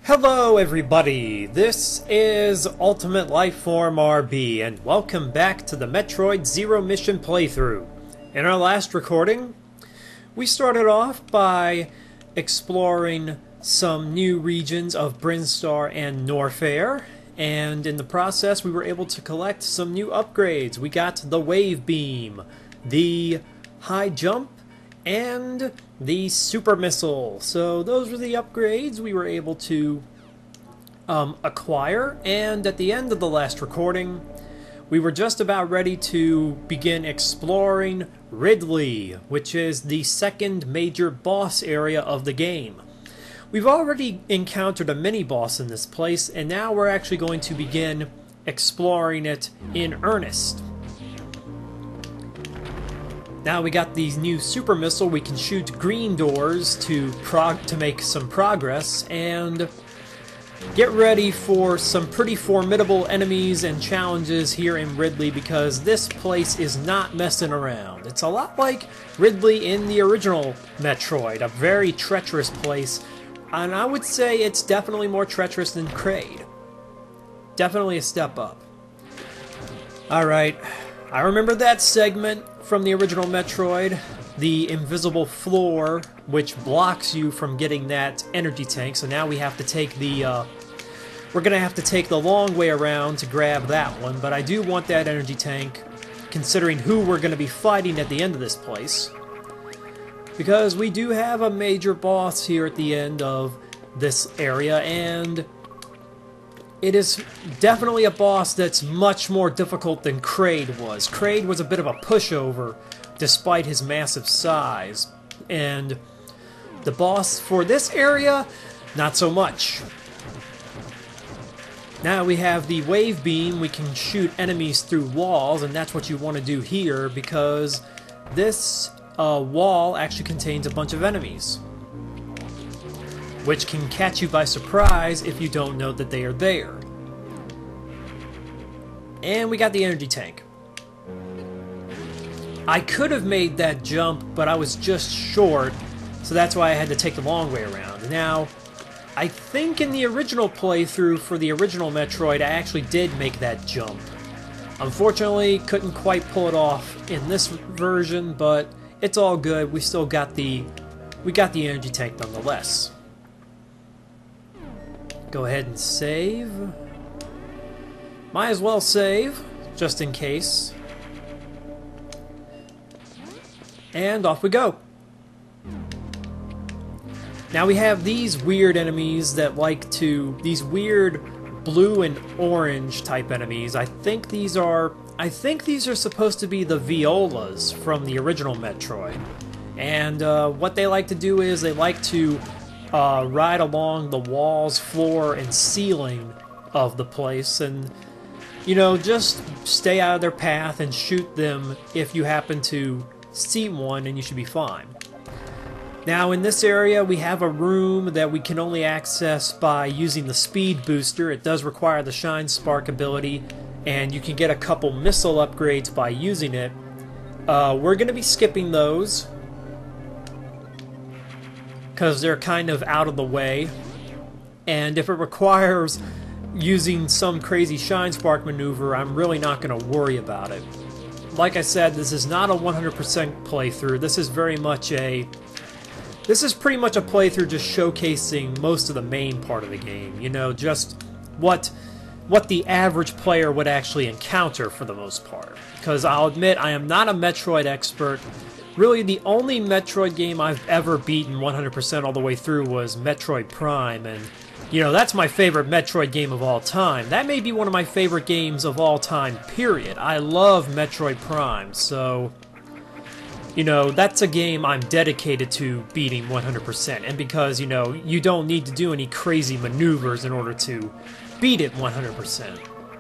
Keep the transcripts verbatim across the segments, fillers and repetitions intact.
Hello everybody, this is Ultimate Lifeform R B, and welcome back to the Metroid Zero Mission playthrough. In our last recording, we started off by exploring some new regions of Brinstar and Norfair, and in the process we were able to collect some new upgrades. We got the Wave Beam, the High Jump, and the Super Missile. So those were the upgrades we were able to um, acquire, and at the end of the last recording we were just about ready to begin exploring Ridley, which is the second major boss area of the game. We've already encountered a mini-boss in this place, and now we're actually going to begin exploring it in earnest. Now we got these new Super Missile, we can shoot green doors to prog to make some progress, and get ready for some pretty formidable enemies and challenges here in Ridley, because this place is not messing around. It's a lot like Ridley in the original Metroid, a very treacherous place, and I would say it's definitely more treacherous than Kraid. Definitely a step up. Alright, I remember that segment from the original Metroid, the invisible floor which blocks you from getting that energy tank. So now we have to take the uh, we're gonna have to take the long way around to grab that one, but I do want that energy tank considering who we're gonna be fighting at the end of this place, because we do have a major boss here at the end of this area, and it is definitely a boss that's much more difficult than Kraid was. Kraid was a bit of a pushover despite his massive size, and the boss for this area, not so much. Now we have the Wave Beam, we can shoot enemies through walls, and that's what you want to do here, because this uh, wall actually contains a bunch of enemies, which can catch you by surprise if you don't know that they are there. And we got the energy tank. I could have made that jump, but I was just short, so that's why I had to take the long way around. Now, I think in the original playthrough for the original Metroid, I actually did make that jump. Unfortunately, couldn't quite pull it off in this version, but it's all good. We still got the we got the energy tank nonetheless. Go ahead and save. Might as well save, just in case. And off we go. Now we have these weird enemies that like to... These weird blue and orange type enemies. I think these are... I think these are supposed to be the Violas from the original Metroid. And uh, what they like to do is they like to uh, ride along the walls, floor, and ceiling of the place, and you know, just stay out of their path and shoot them if you happen to see one, and you should be fine. Now in this area we have a room that we can only access by using the speed booster. It does require the Shine Spark ability, and you can get a couple missile upgrades by using it. Uh, we're going to be skipping those because they're kind of out of the way, and if it requires using some crazy Shine Spark maneuver, I'm really not going to worry about it. Like I said, this is not a one hundred percent playthrough. This is very much a... This is pretty much a playthrough just showcasing most of the main part of the game. You know, just what, what the average player would actually encounter for the most part. Because I'll admit, I am not a Metroid expert. Really, the only Metroid game I've ever beaten one hundred percent all the way through was Metroid Prime, and you know, that's my favorite Metroid game of all time. That may be one of my favorite games of all time, period. I love Metroid Prime, so, you know, that's a game I'm dedicated to beating one hundred percent. And because, you know, you don't need to do any crazy maneuvers in order to beat it one hundred percent.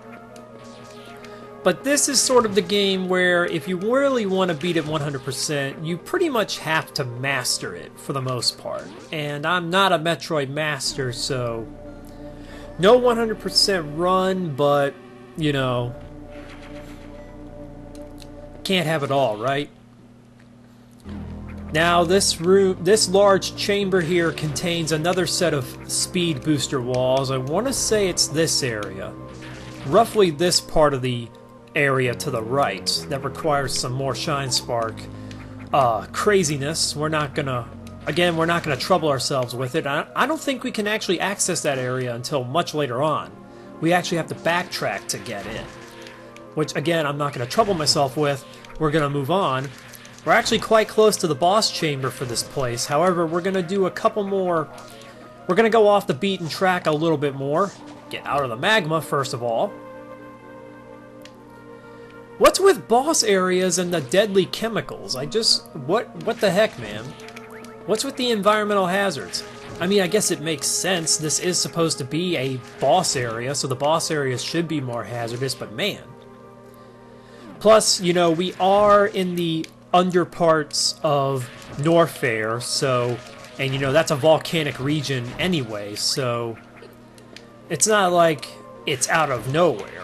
But this is sort of the game where if you really want to beat it one hundred percent, you pretty much have to master it for the most part. And I'm not a Metroid master, so no one hundred percent run, but, you know, can't have it all, right? Now this room, this large chamber here contains another set of speed booster walls. I want to say it's this area. Roughly this part of the area to the right that requires some more Shine Spark uh, craziness. We're not gonna, again, we're not gonna trouble ourselves with it. I, I don't think we can actually access that area until much later on. We actually have to backtrack to get in. Which, again, I'm not gonna trouble myself with. We're gonna move on. We're actually quite close to the boss chamber for this place. However, we're going to do a couple more... We're going to go off the beaten track a little bit more. Get out of the magma, first of all. What's with boss areas and the deadly chemicals? I just... What, what the heck, man? What's with the environmental hazards? I mean, I guess it makes sense. This is supposed to be a boss area, so the boss areas should be more hazardous, but man. Plus, you know, we are in the under parts of Norfair, so, and you know, that's a volcanic region anyway, so it's not like it's out of nowhere.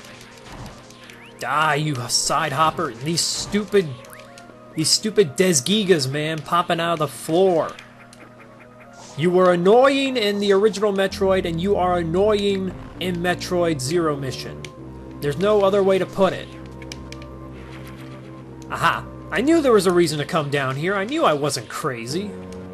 Die, you side hopper. These stupid, these stupid Desgigas, man, popping out of the floor. You were annoying in the original Metroid, and you are annoying in Metroid Zero Mission. There's no other way to put it. Aha. I knew there was a reason to come down here. I knew I wasn't crazy.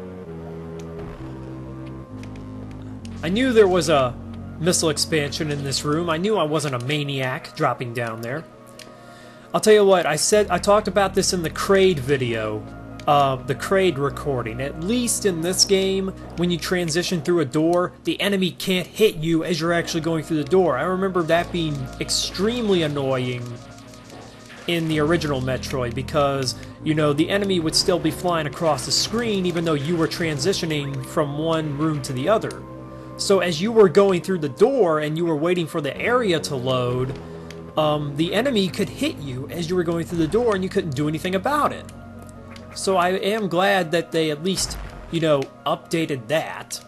I knew there was a missile expansion in this room. I knew I wasn't a maniac dropping down there. I'll tell you what, I said I talked about this in the Kraid video, uh, the Kraid recording. At least in this game, when you transition through a door, the enemy can't hit you as you're actually going through the door. I remember that being extremely annoying in the original Metroid, because, you know, the enemy would still be flying across the screen even though you were transitioning from one room to the other. So as you were going through the door and you were waiting for the area to load, um, the enemy could hit you as you were going through the door and you couldn't do anything about it. So I am glad that they at least, you know, updated that.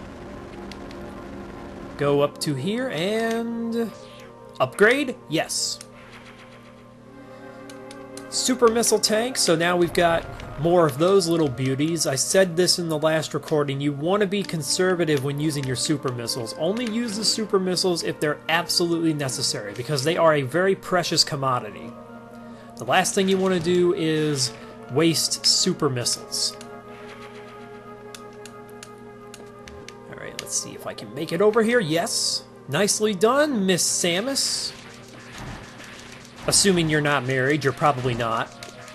Go up to here and... upgrade? Yes. Super missile tank, so now we've got more of those little beauties. I said this in the last recording, you want to be conservative when using your super missiles. Only use the super missiles if they're absolutely necessary, because they are a very precious commodity. The last thing you want to do is waste super missiles. Alright, let's see if I can make it over here. Yes. Nicely done, Miss Samus. Assuming you're not married, you're probably not.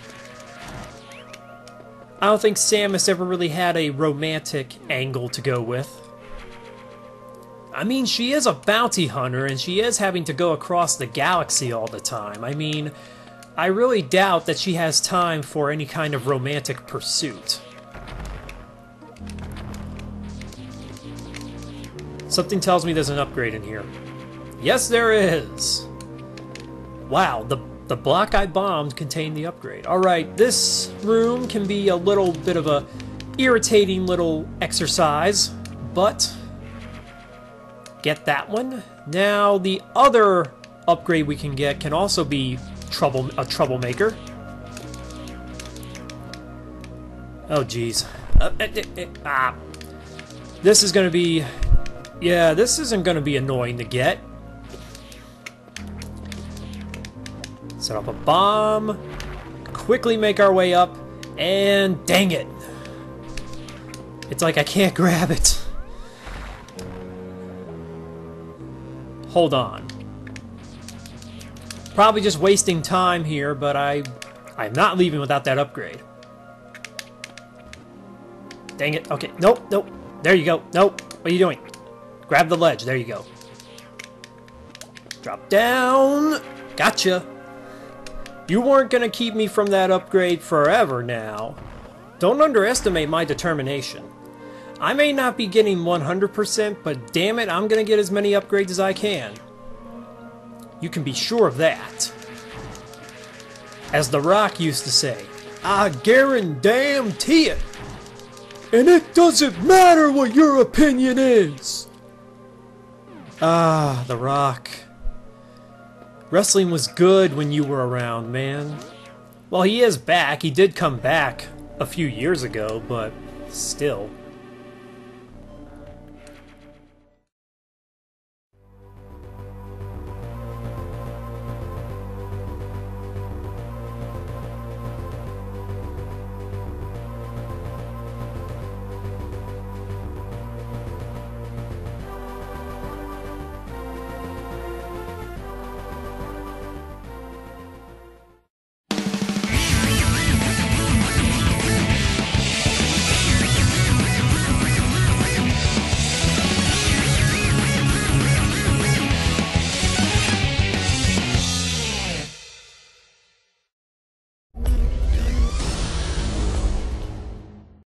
I don't think Samus ever really had a romantic angle to go with. I mean, she is a bounty hunter, and she is having to go across the galaxy all the time. I mean, I really doubt that she has time for any kind of romantic pursuit. Something tells me there's an upgrade in here. Yes, there is! Wow, the, the block I bombed contained the upgrade. Alright, this room can be a little bit of a irritating little exercise, but get that one. Now, the other upgrade we can get can also be trouble a troublemaker. Oh, jeez. Uh, eh, eh, eh, ah. This is going to be... Yeah, this isn't going to be annoying to get. Set up a bomb, quickly make our way up, and dang it! It's like I can't grab it. Hold on. Probably just wasting time here, but I, I'm not leaving without that upgrade. Dang it, okay, nope, nope, there you go, nope, what are you doing? Grab the ledge, there you go. Drop down, gotcha. You weren't going to keep me from that upgrade forever now. Don't underestimate my determination. I may not be getting one hundred percent, but damn it, I'm going to get as many upgrades as I can. You can be sure of that. As The Rock used to say, I guarantee it. And it doesn't matter what your opinion is. Ah, The Rock. Wrestling was good when you were around, man. Well, he is back. He did come back a few years ago, but still.